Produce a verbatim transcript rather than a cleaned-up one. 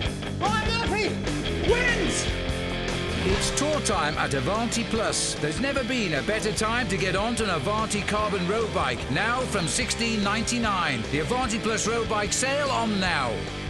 Ryan Murphy wins! It's tour time at AvantiPlus. There's never been a better time to get onto an Avanti carbon road bike. Now from sixteen ninety-nine. The AvantiPlus road bike sale on now.